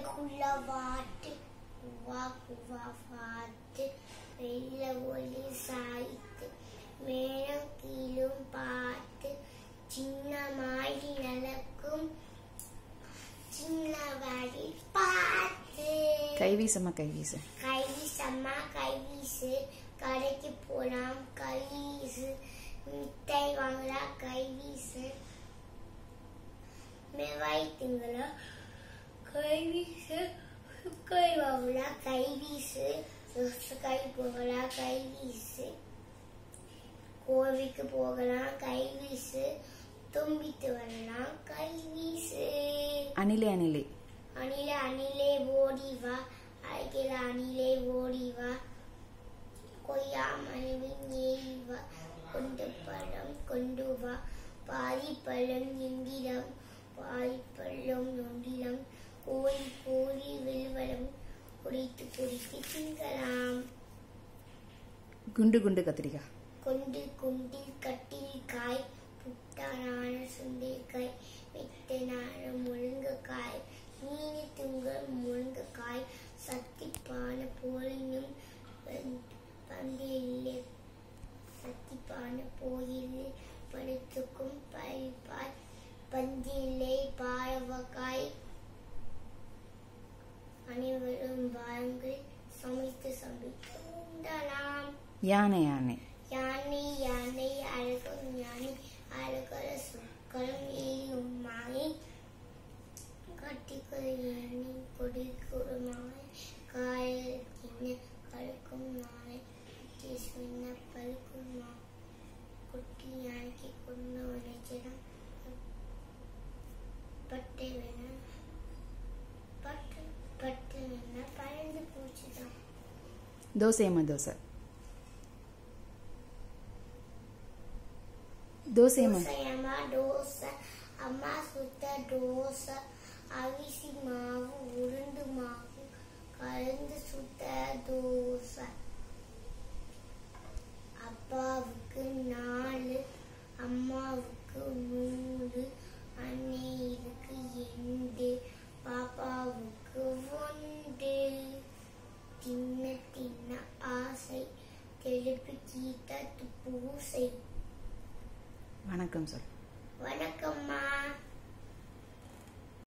குள்ள வாட்டு குவா குவா வாத்து வெள்ள ஒளி சாய்த்து மேலும் கீழும் பார்த்து சின்ன மாடி நடக்கும் சின்ன வாடி பார்த்து கைவீசம்மா கைவீசு கைவீசம்மா கைவீசு கடைக்கு போலாம் கைவீசு மிட்டாய் வாங்கலாம் கைவீசு மெவாய் திங்களா கைவீசு கை வாங்கலாம் கைவீசு கை போகலாம் கைவீசு கோவிலுக்கு போகலாம் கைவீசு தும்பிட்டு வரலாம் கைவீசு அணிலே அணிலே அணிலே அணிலே ஓடி வா அழகில அணிலே ஓடி வா கொய்யா மனைவின் ஏறி வா கொண்டு பழம் கொண்டு வா பாதி பழம் எந்திரம் பாதி பழம் நொண்டிலம் கோழி கோழி வில்வரம் குடித்து குடித்து திங்கலாம் குண்டு குண்டு கத்திரிக்காய் கொண்டு குண்டு கட்டிரிக்காய் புட்டான சுண்டைக்காய் வெட்டனான முருங்கைக்காய் மீனி துங்கள் முருங்கைக்காய் சத்திப்பான போலினும் பந்தியிலே சத்திப்பான போயில் படுத்துக்கும் பறிப்பாய் பந்தியிலே பாரவக்காய் அனைவரும் வாருங்கள் சமைத்து சமைத்து உண்டலாம் யானை யானை யானை யானை அழகும் யானை அழகர சுக்கரம் ஏறும் மாயை கட்டிக்குள் யானை கொடிக்குறமாய் காயத்தின பழுக்கும் நாளை சொன்ன பழுக்கும் குட்டி யானைக்கு கொண்டு உழைச்சிடம் பட்டை வேணா பட்டு பட்டு வேணா பறந்து போச்சுதான் தோசையம்மா தோசை தோசையம்மா தோசை அம்மா சுத்த தோசை அரிசி மாவு உருண்டு மாவு கலந்து சுத்த தோசை அப்பாவுக்கு 4 அம்மாவுக்கு 3 அன்னைக்கு 2 பாப்பாவுக்கு 1 தின்ன தின்ன ஆசை தெளிப்பு கீட்ட பூசை வணக்கம் சார்